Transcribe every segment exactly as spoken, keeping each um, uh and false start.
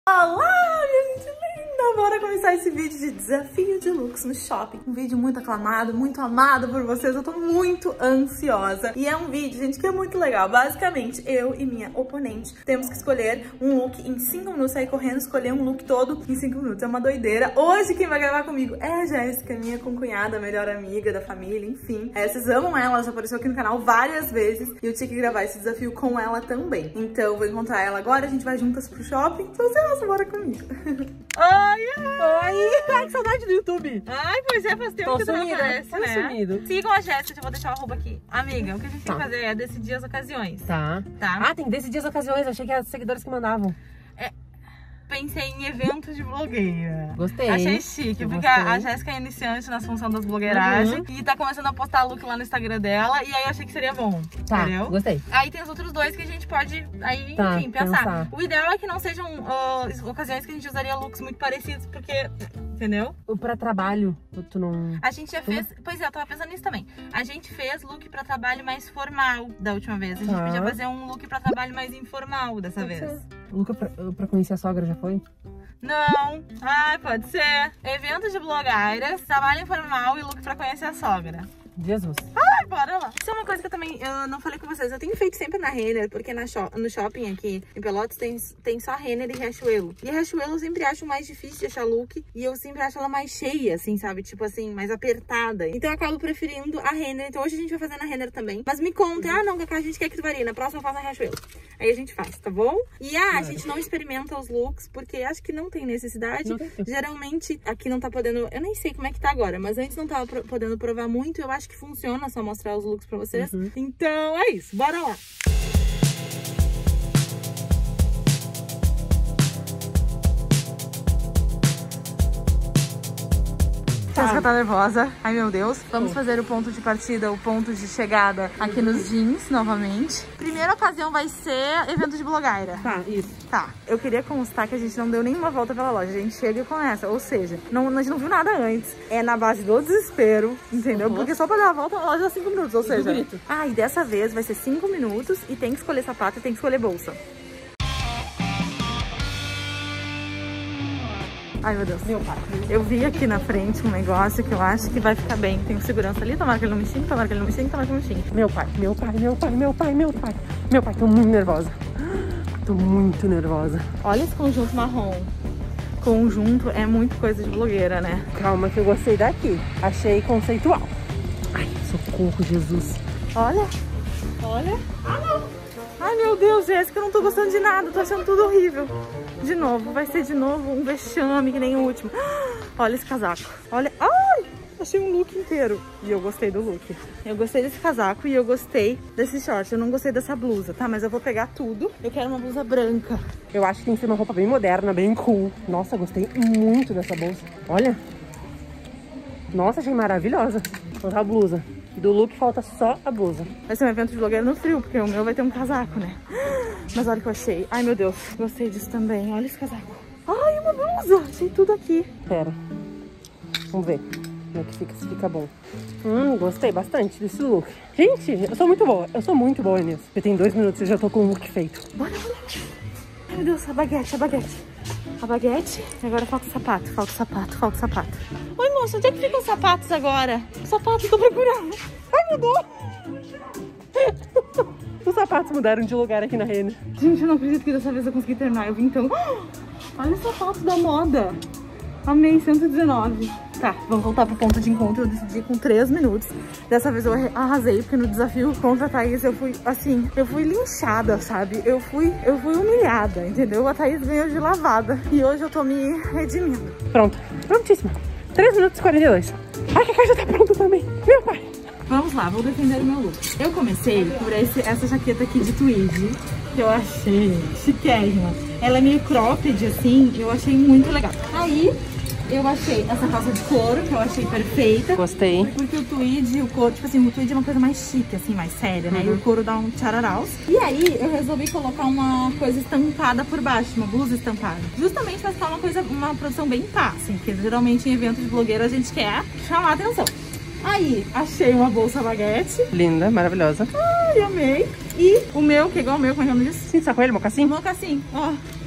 Olá, minha gente linda! Bora começar esse vídeo de desafio de looks no shopping. Um vídeo muito aclamado, muito amado por vocês. Eu tô muito ansiosa. E é um vídeo, gente, que é muito legal. Basicamente, eu e minha oponente temos que escolher um look em cinco minutos. Sair correndo, escolher um look todo em cinco minutos. É uma doideira. Hoje quem vai gravar comigo é a Jéssica, minha concunhada, melhor amiga da família, enfim. É, vocês amam ela, ela já apareceu aqui no canal várias vezes. E eu tinha que gravar esse desafio com ela também. Então, eu vou encontrar ela agora, a gente vai juntas pro shopping. Então, você bora comigo. Oi! Oi! Ai, que saudade do YouTube! Ai, pois é, faz tempo Tô que tu não sumida, aparece, tô né? sumido. Sigam a Jéssica, eu vou deixar o arroba aqui. Amiga, o que a gente Tá. tem que fazer é decidir as ocasiões. Tá. Tá? Ah, tem que decidir as ocasiões. Achei que eram os seguidores que mandavam. Pensei em eventos de blogueira. Gostei. Achei chique, porque Gostei. a Jéssica é iniciante na função das blogueiragens Uhum. e tá começando a postar look lá no Instagram dela, e aí eu achei que seria bom, Tá, entendeu? gostei. Aí tem os outros dois que a gente pode, aí, Tá, enfim, pensar. pensar. O ideal é que não sejam ah, ocasiões que a gente usaria looks muito parecidos, porque, entendeu? O pra trabalho, tu- tu não... A gente já fez, pois é, eu tava pensando nisso também. A gente fez look pra trabalho mais formal da última vez. A gente Tá. podia fazer um look pra trabalho mais informal dessa Pode vez. ser. Luca, pra, pra conhecer a sogra já foi? Não, ai, pode ser. Eventos de blogueiras, trabalho informal e look pra conhecer a sogra. Jesus. Ai, bora lá. Isso é uma coisa que eu também eu não falei com vocês. Eu tenho feito sempre na Renner, porque na shop, no shopping aqui em Pelotas tem, tem só Renner e Riachuelo. E a Riachuelo eu sempre acho mais difícil de achar look. E eu sempre acho ela mais cheia, assim, sabe? Tipo assim, mais apertada. Então eu acabo preferindo a Renner. Então hoje a gente vai fazer na Renner também. Mas me conta, ah não, Cacá, a gente quer que tu varie. Na próxima eu faço na Riachuelo. Aí a gente faz, tá bom? E ah, a gente não experimenta os looks, porque acho que não tem necessidade. Não tem tempo. Geralmente aqui não tá podendo, eu nem sei como é que tá agora, mas antes não tava pro- podendo provar muito. Eu acho que funciona só mostrar os looks pra vocês. Uhum. Então é isso, bora lá. Jéssica tá nervosa. Ai, meu Deus. Vamos fazer o ponto de partida, o ponto de chegada aqui nos jeans, novamente. Primeira ocasião vai ser evento de blogueira. Tá, isso. Tá, eu queria constar que a gente não deu nenhuma volta pela loja. A gente chega e começa. Ou seja, não, a gente não viu nada antes. É na base do desespero, entendeu? Uhum. Porque só pra dar a volta na loja dá cinco minutos. Ou seja, grito. ah, e dessa vez vai ser cinco minutos e tem que escolher sapato e tem que escolher bolsa. Ai, meu Deus. Meu pai. Eu vi aqui na frente um negócio que eu acho que vai ficar bem. Tem um segurança ali, tomara que ele não me xingue, tomara que ele não me xingue, tomara que ele não me xingue. Meu pai, meu pai, meu pai, meu pai, meu pai. Meu pai, tô muito nervosa. Tô muito nervosa. Olha esse conjunto marrom. Conjunto é muito coisa de blogueira, né? Calma que eu gostei daqui. Achei conceitual. Ai, socorro, Jesus. Olha, olha. Ah, não. Ai, meu Deus, Jéssica, eu não tô gostando de nada. Tô achando tudo horrível. De novo, vai ser de novo um vexame que nem o último. Olha esse casaco. Olha, ai, achei um look inteiro. E eu gostei do look. Eu gostei desse casaco e eu gostei desse short. Eu não gostei dessa blusa, tá? Mas eu vou pegar tudo. Eu quero uma blusa branca. Eu acho que tem que ser uma roupa bem moderna, bem cool. Nossa, gostei muito dessa bolsa. Olha. Nossa, achei maravilhosa. Falta a blusa. Do look falta só a blusa. Vai ser um evento de blogueira no frio, porque o meu vai ter um casaco, né? Mas olha o que eu achei. Ai, meu Deus. Gostei disso também. Olha esse casaco. Ai, uma blusa. Achei tudo aqui. Pera. Vamos ver como é que fica, se fica bom. Hum, gostei bastante desse look. Gente, eu sou muito boa. Eu sou muito boa nisso. Porque tem dois minutos e eu já tô com o look feito. Olha, olha. Ai, meu Deus, a baguete, a baguete. A baguete. E agora falta o sapato, falta o sapato, falta o sapato. Oi, moça, onde é que ficam os sapatos agora? Os sapatos, tô procurando. Ai, mudou! Os sapatos mudaram de lugar aqui na Renner. Gente, eu não acredito que dessa vez eu consegui terminar. Eu vim então... Olha os sapatos da moda. Amei, cento e dezenove. Tá, vamos voltar pro ponto de encontro. Eu decidi com três minutos. Dessa vez eu arrasei, porque no desafio contra a Thaís eu fui, assim, eu fui linchada, sabe? Eu fui, eu fui humilhada, entendeu? A Thaís ganhou de lavada. E hoje eu tô me redimindo. Pronto, prontíssima. três minutos e quarenta e dois. Ai, que a já tá pronta também. Meu pai. Vamos lá, vou defender o meu look. Eu comecei por esse, essa jaqueta aqui de tweed, que eu achei chiquérrima. Ela é meio cropped, assim, eu achei muito legal. Aí, eu achei essa calça de couro, que eu achei perfeita. Gostei. Porque o tweed e o couro, tipo assim, o tweed é uma coisa mais chique, assim, mais séria, né? Uhum. E o couro dá um tchararaus. E aí, eu resolvi colocar uma coisa estampada por baixo, uma blusa estampada. Justamente pra ficar uma coisa, uma produção bem pá, assim, porque geralmente em eventos de blogueira a gente quer chamar a atenção. Aí, achei uma bolsa baguete. Linda, maravilhosa. Ai, amei. E o meu, que é igual o meu, como é que é o nome disso? Sim, sacoelho, mocassim? Mocassim, ó.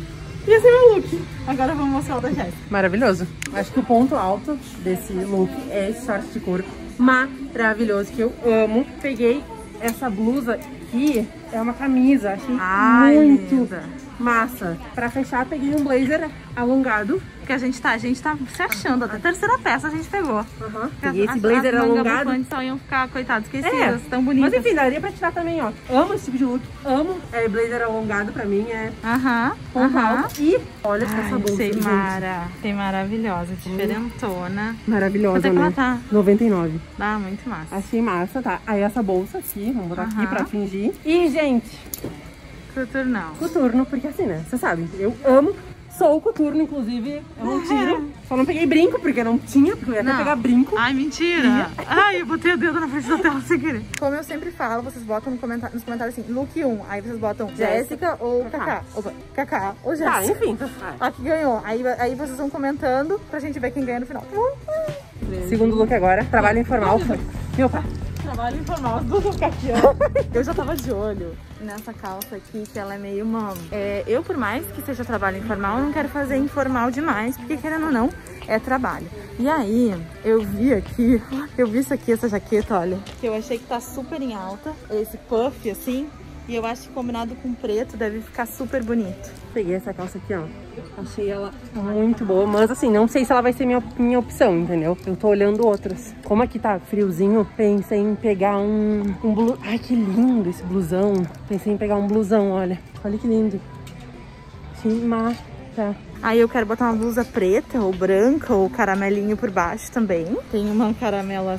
E esse é meu look. Agora vamos mostrar o da Jéssica. Maravilhoso. Acho que o ponto alto desse look é esse short de couro maravilhoso, que eu amo. Peguei essa blusa que é uma camisa, achei Ai, muito linda. massa. Pra fechar, peguei um blazer alongado. Porque a gente tá, a gente tá se achando. Até a terceira peça a gente pegou. Uhum. Peguei esse As- blazer as mangas alongado. bufantes só iam ficar, coitados, É, esquecidas. Tão bonitas. mas enfim, daria pra tirar também, ó. Amo esse tipo de look, amo é, blazer alongado, pra mim é Aham, ponto aham. alto. E olha essa Ai, bolsa, achei gente. mara. Achei maravilhosa, diferentona. Maravilhosa, Quanto é que ela né? tá? noventa e nove. Ah, muito massa. Achei massa, tá? Aí essa bolsa aqui, vamos botar aqui Aham. pra fingir. E, gente, Coturnão. coturno, porque assim, né? Você sabe, eu amo, sou coturno, inclusive, eu não tiro. Só não peguei brinco, porque não tinha, porque eu ia até Não. pegar brinco. Ai, mentira. Ai, eu botei o dedo na frente da tela sem querer. Como eu sempre falo, vocês botam no comentário, nos comentários assim, look um. Aí vocês botam Jéssica ou Kaká. Kaká. Opa, Kaká ou Tá, Jéssica. enfim. Tá. A que ganhou. Aí, aí vocês vão comentando pra gente ver quem ganha no final. Segundo look agora, trabalho informal. Meu pai. Trabalho informal, as duas vão ficar aqui, ó. Eu já tava de olho nessa calça aqui, que ela é meio mamo. É, eu, por mais que seja trabalho informal, eu não quero fazer informal demais, porque querendo ou não, é trabalho. E aí, eu vi aqui, eu vi isso aqui, essa jaqueta, olha, que eu achei que tá super em alta, esse puff, assim, e eu acho que combinado com preto deve ficar super bonito. Peguei essa calça aqui, ó. Achei ela muito boa, mas assim, não sei se ela vai ser minha, minha opção, entendeu? Eu tô olhando outras. Como aqui tá friozinho, pensei em pegar um, um blu... Ai, que lindo esse blusão. Pensei em pegar um blusão, olha. Olha que lindo. Achei massa. Aí eu quero botar uma blusa preta, ou branca, ou caramelinho por baixo também. Tem uma caramela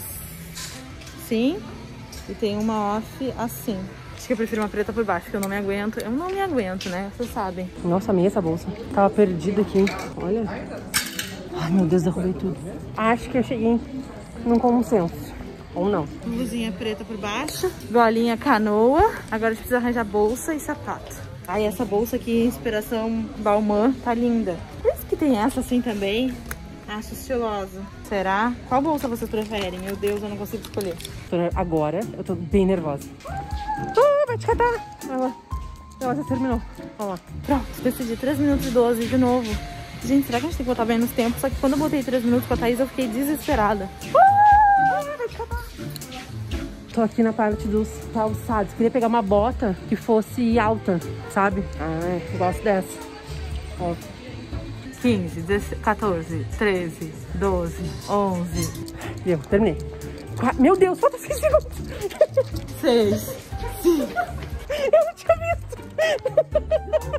assim, e tem uma off assim. Acho que eu prefiro uma preta por baixo, porque eu não me aguento. Eu não me aguento, né? Vocês sabem. Nossa, amei essa bolsa. Tava perdida aqui. Olha. Ai, meu Deus, derrubei tudo. Acho que eu cheguei num consenso. Ou não. Blusinha preta por baixo, golinha canoa. Agora a gente precisa arranjar bolsa e sapato. Ai, essa bolsa aqui, inspiração Balmain, tá linda. Por isso que tem essa assim também. Acho estiloso. Será? Qual bolsa vocês preferem? Meu Deus, eu não consigo escolher. Agora eu tô bem nervosa. Ah, vai te catar. Ela, ela já terminou. Olha lá. Pronto, decidi três minutos e doze de novo. Gente, será que a gente tem que botar bem nos tempos? Só que quando eu botei três minutos com a Thaís, eu fiquei desesperada. Ah, vai te catar. Tô aqui na parte dos calçados. Queria pegar uma bota que fosse alta, sabe? Ah, eu gosto dessa. Ó. quinze, dezesseis, quatorze, treze, doze, onze. Deu, terminei. Qua- Meu Deus, falta seis segundos. seis. Eu não tinha visto.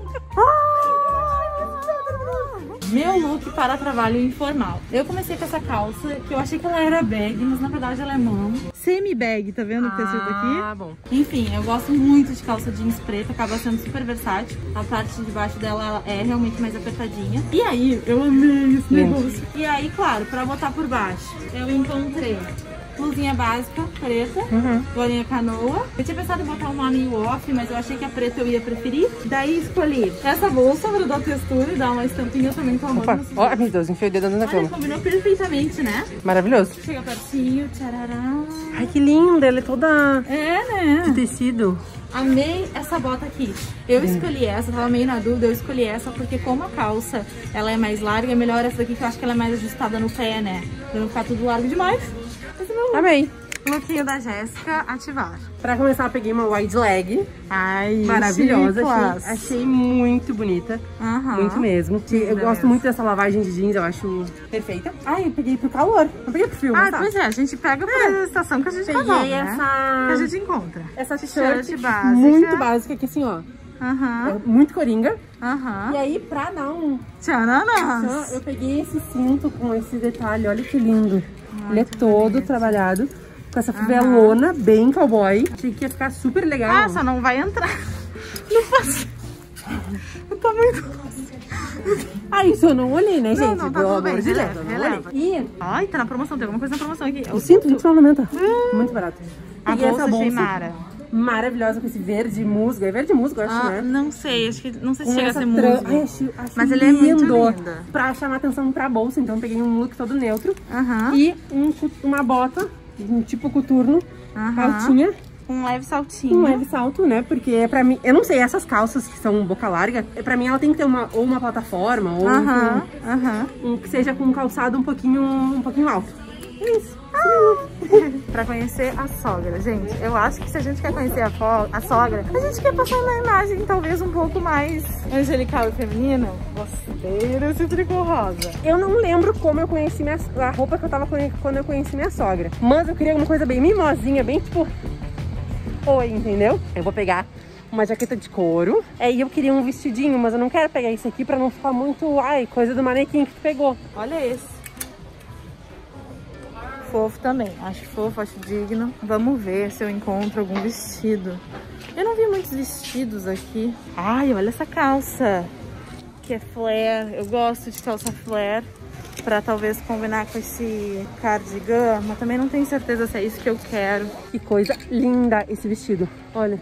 Meu look para trabalho informal. Eu comecei com essa calça, que eu achei que ela era bag, mas na verdade ela é mamo. Semi-bag, tá vendo o que tá escrito aqui? Ah, bom. Enfim, eu gosto muito de calça jeans preta, acaba sendo super versátil. A parte de baixo dela ela é realmente mais apertadinha. E aí, eu amei esse Lindo. negócio. E aí, claro, pra botar por baixo, eu encontrei blusinha básica, preta, Uhum. golinha canoa. Eu tinha pensado em botar uma meio off, mas eu achei que a preta eu ia preferir. Daí escolhi essa bolsa pra dar textura e dar uma estampinha também com a Opa, mão. ó, meu Deus, enfiei o dedo na Olha, cama. combinou perfeitamente, né? Maravilhoso. Chega pertinho, tcharará. Ai, que linda, ela é toda É, né? de tecido. Amei essa bota aqui. Eu escolhi essa, tava meio na dúvida, eu escolhi essa porque como a calça ela é mais larga, é melhor essa daqui que eu acho que ela é mais ajustada no pé, né? Pra não ficar tudo largo demais. Esse é meu look. Amei. Lookinho da Jéssica, ativar. Pra começar, eu peguei uma wide leg. Ai, Maravilhosa. chiclas. Achei, achei muito bonita. Aham. Muito mesmo. Eu Linda gosto mesmo. muito dessa lavagem de jeans, eu acho perfeita. Ai, eu peguei pro calor. Não peguei pro frio, Ah, sabe? pois é, a gente pega por estação que a gente Peguei resolve, né? essa... Que a gente encontra. Essa T-shirt t-shirt básica. muito básica, que assim, ó, Aham, é muito coringa. aham. E aí, pra dar um... Tchananas. Eu peguei esse cinto com esse detalhe, olha que lindo. Ele é todo trabalhado, com essa fivelona bem cowboy. Achei que ia ficar super legal. Ah, só não vai entrar. Não faço. Tá muito... Ah, isso eu não olhei, né, gente? Não, não, tá Pelo tudo bem, amor de Deus, releva, eu não releva. olhei. E Ai, tá na promoção, tem alguma coisa na promoção aqui. o cinto, vinte e nove reais e noventa. Muito barato. A Peguei bolsa essa bolsa Sheimara. maravilhosa com esse verde musgo. É verde musgo, eu acho, Ah, né? não sei, acho que não sei se Com chega a essa ser tran- musgo. Ai, acho, acho Mas ele é muito lindo. linda. Pra chamar atenção pra bolsa, então eu peguei um look todo neutro. Aham. E um cu- uma bota, um tipo coturno, Aham. altinha. Um leve saltinho. Um leve salto, né? Porque pra mim, eu não sei, essas calças que são boca larga, pra mim ela tem que ter uma, ou uma plataforma, ou Aham, um, aham. um que seja com um calçado um pouquinho, um pouquinho alto. É isso. Pra conhecer a sogra, gente, eu acho que se a gente quer conhecer a, a sogra, a gente quer passar na imagem talvez um pouco mais angelical e feminina. Gostei desse tricô rosa. Eu não lembro como eu conheci minha, a roupa que eu tava quando eu conheci minha sogra, mas eu queria uma coisa bem mimosinha, bem tipo... Oi, entendeu? Eu vou pegar uma jaqueta de couro. É, e eu queria um vestidinho, mas eu não quero pegar esse aqui pra não ficar muito... Ai, coisa do manequim que tu pegou. Olha esse. Fofo também, acho fofo, acho digno. Vamos ver se eu encontro algum vestido. Eu não vi muitos vestidos aqui. Ai, olha essa calça, que é flare. Eu gosto de calça flare, pra talvez combinar com esse cardigan, mas também não tenho certeza se é isso que eu quero. Que coisa linda esse vestido, olha.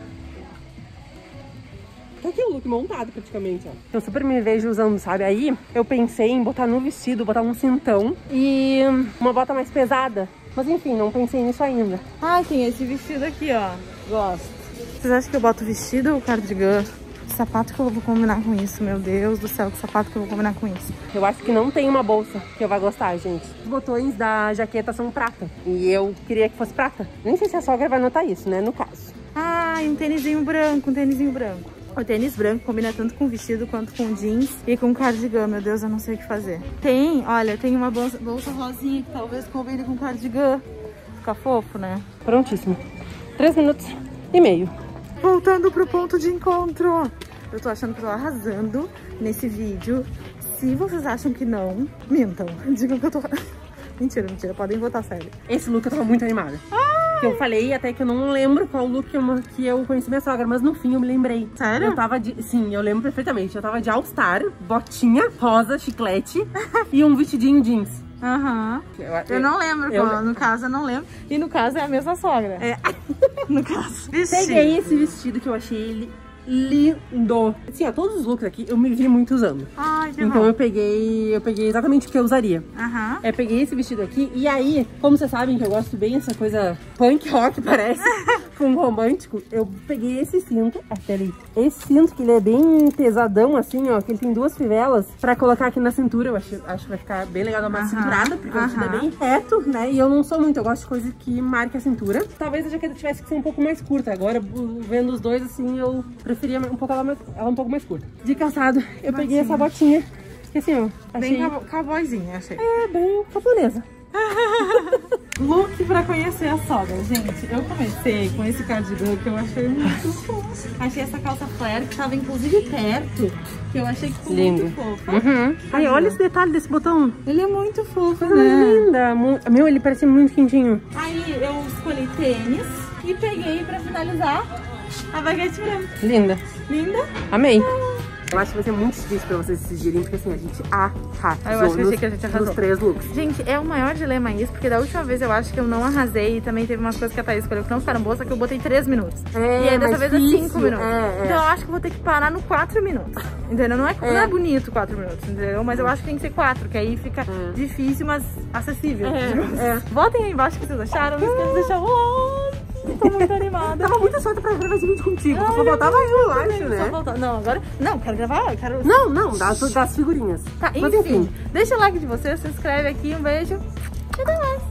Tá aqui o look montado praticamente, ó. Eu super me vejo usando, sabe? Aí eu pensei em botar no vestido, botar um cintão e uma bota mais pesada. Mas enfim, não pensei nisso ainda. Ah, tem esse vestido aqui, ó. Gosto. Vocês acham que eu boto vestido ou cardigan? Que sapato que eu vou combinar com isso? Meu Deus do céu, que sapato que eu vou combinar com isso? Eu acho que não tem uma bolsa que eu vai gostar, gente. Os botões da jaqueta são prata. E eu queria que fosse prata. Nem sei se a sogra vai notar isso, né? No caso. Ah, um tênisinho branco, um tênisinho branco. O tênis branco combina tanto com vestido quanto com jeans e com cardigan. Meu Deus, eu não sei o que fazer. Tem, olha, tem uma bolsa, bolsa rosinha que talvez combine com cardigan. Fica fofo, né? Prontíssimo. Três minutos e meio. Voltando pro ponto de encontro. Eu tô achando que eu tô arrasando nesse vídeo. Se vocês acham que não, mintam. Digam que eu tô... Mentira, mentira. Podem votar sério. Esse look eu tava muito animada. Que eu falei até que eu não lembro qual look que eu, que eu conheci minha sogra, mas no fim eu me lembrei. Sério? Eu tava de... Sim, eu lembro perfeitamente. Eu tava de All Star, botinha, rosa, chiclete e um vestidinho jeans. Aham. Uhum. Eu, eu não lembro, eu, qual, no caso eu não lembro. E no caso é a mesma sogra. É. No caso. Vestido. Peguei esse vestido que eu achei ele lindo. Assim, ó, todos os looks aqui eu me vi muito usando. Ai, que Então bom. eu peguei, eu peguei exatamente o que eu usaria. Aham. Eu peguei esse vestido aqui e aí, como vocês sabem que eu gosto bem dessa coisa punk rock, parece, com romântico, eu peguei esse cinto, até ali. Esse cinto que ele é bem pesadão assim, ó, que ele tem duas fivelas pra colocar aqui na cintura. Eu acho, acho que vai ficar bem legal dar uma cinturada, porque o vestido é bem reto, né? E eu não sou muito, eu gosto de coisa que marque a cintura. Talvez a jaqueta tivesse que ser um pouco mais curta. Agora, vendo os dois assim, eu preferia um pouco ela, ela um pouco mais curta. De calçado, eu botinha. Peguei essa botinha. Que assim, ó. Achei... Bem cowboyzinha, achei. É, bem japonesa. Look pra conhecer a sogra, gente. Eu comecei com esse cardigan que eu achei muito fofo. Achei essa calça flare que tava inclusive perto, que eu achei que ficou lindo. Muito fofo. Uhum. Ai, olha esse detalhe desse botão. Ele é muito fofo, ah, né? Linda. Meu, ele parece muito quentinho. Aí eu escolhi tênis e peguei pra finalizar a baguete branca. Linda. Linda? Amei. Eu acho que vai ser muito difícil pra vocês decidirem, porque assim, a gente arrasou. Eu acho que achei que a gente arrasou. Nos três looks. Gente, é o maior dilema isso, porque da última vez eu acho que eu não arrasei e também teve umas coisas que a Thaís escolheu que não ficaram boas, só que eu botei três minutos. É, e aí dessa vez é cinco minutos. É, é. Então eu acho que eu vou ter que parar no quatro minutos. Entendeu? Não é, é. Não é bonito quatro minutos, entendeu? Mas eu acho que tem que ser quatro, que aí fica é. difícil, mas acessível. É, é. Votem aí embaixo o que vocês acharam. Não esqueçam de deixar o like. Tô muito animada. Tava muito solta pra gravar esse vídeo contigo. Ai, só faltava eu, eu acho, né? Só faltava... Não, agora... Não, quero gravar, eu quero... Não, não, das, das figurinhas. Tá, enfim, Mas, enfim. Deixa o like de vocês, se inscreve aqui, um beijo e até mais.